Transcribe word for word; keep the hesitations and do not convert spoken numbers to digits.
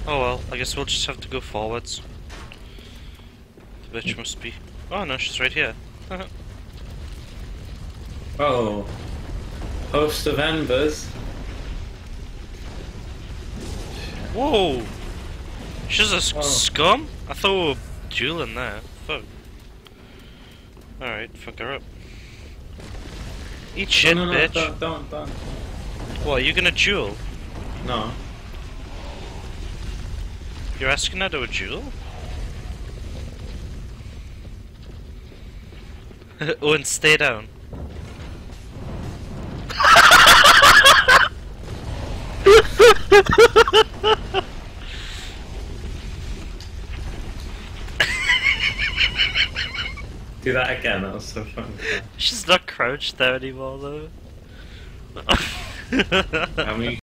Oh well, I guess we'll just have to go forwards. The bitch must be... Oh no, she's right here. Oh. Host of Embers. Whoa! She's a s Oh. scum? I thought we were dueling there. Fuck. Alright, fuck her up. Eat shit, no, no, no, bitch. don't, don't, don't. What, are you gonna duel? No. You're asking her to a duel? Oh, and stay down. Do that again, that was so funny. She's not crouched there anymore though. How many